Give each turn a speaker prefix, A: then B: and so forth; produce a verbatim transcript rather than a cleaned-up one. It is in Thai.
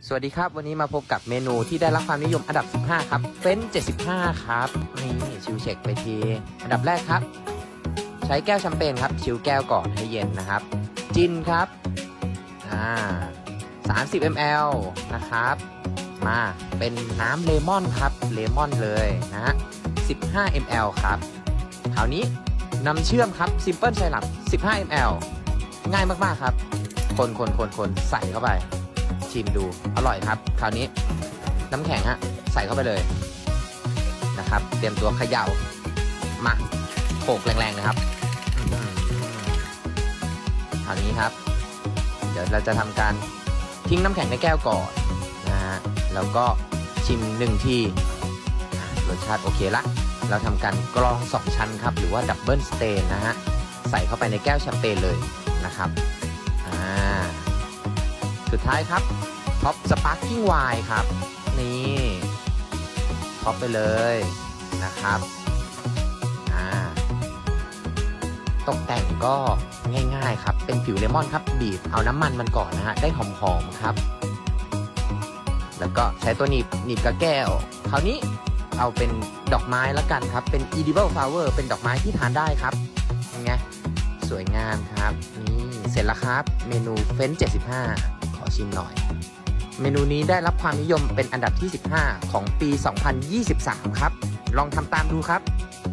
A: สวัสดีครับวันนี้มาพบกับเมนูที่ได้รับความนิยมอันดับสิบห้าครับเฟรนช์เจ็ดสิบห้าครับนี่ชิลเช็คไปทีอันดับแรกครับใช้แก้วแชมเปญครับชิลแก้วก่อนให้เย็นนะครับจินครับอ่าสามสิบมิลลิลิตรนะครับมาเป็นน้ำเลมอนครับเลมอนเลยนะฮะสิบห้ามิลลิลิตรครับคราวนี้น้ำเชื่อมครับซิมเปิลไซรัปสิบห้ามิลลิลิตรง่ายมากๆครับคนคนคนคนใส่เข้าไปชิมดูอร่อยครับคราวนี้น้ำแข็งฮะใส่เข้าไปเลยนะครับเตรียมตัวเขย่ามาโขกแรงๆนะครับคราวนี้ครับเดี๋ยวเราจะทำการทิ้งน้ำแข็งในแก้วก่อนนะฮะแล้วก็ชิมหนึ่งทีรสชาติโอเคละเราทำการกรองสองชั้นครับหรือว่าดับเบิลสเตนนะฮะใส่เข้าไปในแก้วแชมเปญเลยนะครับอ่าสุดท้ายครับท็อปสปาร์กิ้งไวน์ครับนี่ท็อปไปเลยนะครับอ่าตกแต่งก็ง่ายๆครับเป็นผิวเลมอนครับบีบเอาน้ำมันมันก่อนนะฮะได้หอมๆครับแล้วก็ใช้ตัวหนีบหนีบกับแก้วคราวนี้เอาเป็นดอกไม้แล้วกันครับเป็น edible flower เป็นดอกไม้ที่ทานได้ครับยังไงสวยงามครับนี่เสร็จแล้วครับเมนูเฟรนช์เจ็ดสิบห้าขอชิมหน่อยเมนูนี้ได้รับความนิยมเป็นอันดับที่สิบห้าของปีสองพันยี่สิบสามครับลองทำตามดูครับ